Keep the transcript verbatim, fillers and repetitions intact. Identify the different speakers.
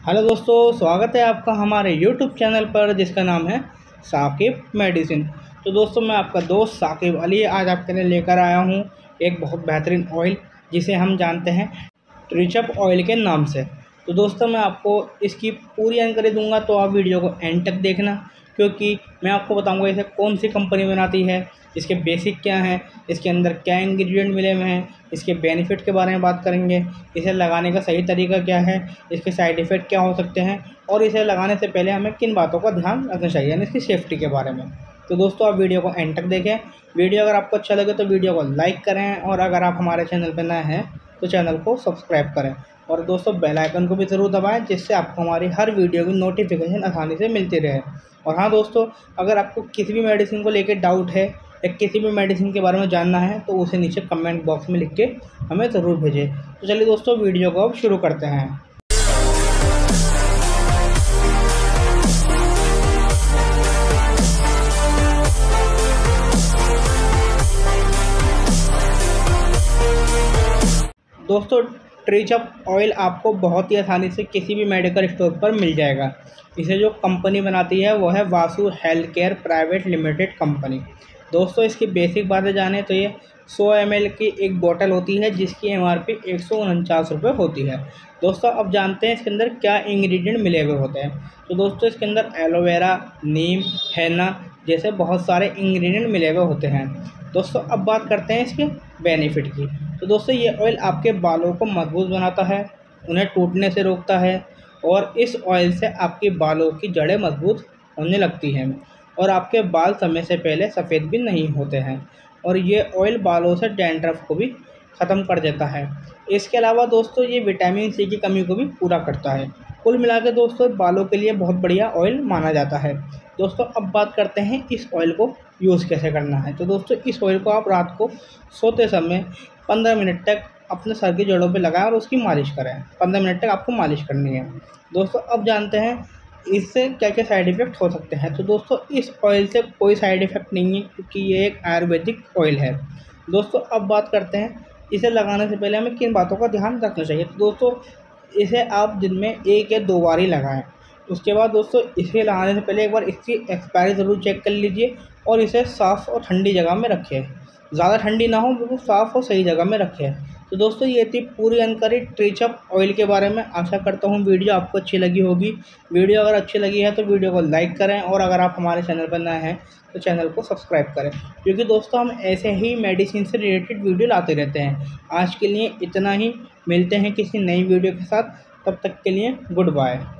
Speaker 1: Hello दोस्तों, स्वागत है आपका हमारे यूट्यूब चैनल पर जिसका नाम है साकिब मेडिसिन। तो दोस्तों, मैं आपका दोस्त साकिब अली आज आपके लिए लेकर आया हूँ एक बहुत बेहतरीन ऑयल जिसे हम जानते हैं ट्रिचअप ऑयल के नाम से। तो दोस्तों, मैं आपको इसकी पूरी जानकारी दूंगा, तो आप वीडियो को एंड तक देखना, क्योंकि मैं आपको बताऊंगा इसे कौन सी कंपनी बनाती है, इसके बेसिक क्या हैं, इसके अंदर क्या इंग्रेडिएंट मिले हुए हैं, इसके बेनिफिट के बारे में बात करेंगे, इसे लगाने का सही तरीका क्या है, इसके साइड इफ़ेक्ट क्या हो सकते हैं और इसे लगाने से पहले हमें किन बातों का ध्यान रखना चाहिए, यानी इसकी सेफ्टी के बारे में। तो दोस्तों, आप वीडियो को एंड तक देखें। वीडियो अगर आपको अच्छा लगे तो वीडियो को लाइक करें, और अगर आप हमारे चैनल पर नए हैं तो चैनल को सब्सक्राइब करें, और दोस्तों बेल आइकन को भी ज़रूर दबाएं, जिससे आपको हमारी हर वीडियो की नोटिफिकेशन आसानी से मिलती रहे। और हाँ दोस्तों, अगर आपको किसी भी मेडिसिन को लेकर डाउट है या किसी भी मेडिसिन के बारे में जानना है तो उसे नीचे कमेंट बॉक्स में लिख के हमें ज़रूर भेजें। तो चलिए दोस्तों, वीडियो को अब शुरू करते हैं। दोस्तों, ट्रिचअप ऑयल आपको बहुत ही आसानी से किसी भी मेडिकल स्टोर पर मिल जाएगा। इसे जो कंपनी बनाती है वो है Vasu health care private limited company. दोस्तों, इसकी बेसिक बातें जाने तो ये सौ एम एल की एक बोतल होती है जिसकी एम आर पी एक सौ उनचास रुपये होती है। दोस्तों, अब जानते हैं इसके अंदर क्या इंग्रेडिएंट मिले हुए होते हैं। तो दोस्तों, इसके अंदर एलोवेरा, नीम, हेना जैसे बहुत सारे इंग्रेडिएंट मिले हुए होते हैं। दोस्तों, अब बात करते हैं इसके बेनिफिट की। तो दोस्तों, ये ऑयल आपके बालों को मजबूत बनाता है, उन्हें टूटने से रोकता है, और इस ऑयल से आपके बालों की जड़ें मजबूत होने लगती हैं, और आपके बाल समय से पहले सफ़ेद भी नहीं होते हैं। और ये ऑयल बालों से डैंड्रफ को भी ख़त्म कर देता है। इसके अलावा दोस्तों, ये विटामिन सी की कमी को भी पूरा करता है। कुल मिला के दोस्तों, बालों के लिए बहुत बढ़िया ऑयल माना जाता है। दोस्तों, अब बात करते हैं इस ऑयल को यूज़ कैसे करना है। तो दोस्तों, इस ऑयल को आप रात को सोते समय पंद्रह मिनट तक अपने सर की जड़ों पे लगाएं और उसकी मालिश करें। पंद्रह मिनट तक आपको मालिश करनी है। दोस्तों, अब जानते हैं इससे क्या क्या साइड इफ़ेक्ट हो सकते हैं। तो दोस्तों, इस ऑयल से कोई साइड इफ़ेक्ट नहीं है, क्योंकि ये एक आयुर्वेदिक ऑयल है। दोस्तों, अब बात करते हैं इसे लगाने से पहले हमें किन बातों का ध्यान रखना चाहिए। तो दोस्तों, इसे आप दिन में एक या दो बार ही लगाएं। उसके बाद दोस्तों, इसे लगाने से पहले एक बार इसकी एक्सपायरी ज़रूर चेक कर लीजिए, और इसे साफ़ और ठंडी जगह में रखें। ज़्यादा ठंडी ना हो, बिल्कुल साफ़ और सही जगह में रखें। तो दोस्तों, ये थी पूरी जानकारी ट्रिचअप ऑयल के बारे में। आशा करता हूँ वीडियो आपको अच्छी लगी होगी। वीडियो अगर अच्छी लगी है तो वीडियो को लाइक करें, और अगर आप हमारे चैनल पर नए हैं तो चैनल को सब्सक्राइब करें, क्योंकि दोस्तों हम ऐसे ही मेडिसिन से रिलेटेड वीडियो लाते रहते हैं। आज के लिए इतना ही, मिलते हैं किसी नई वीडियो के साथ। तब तक के लिए गुड बाय।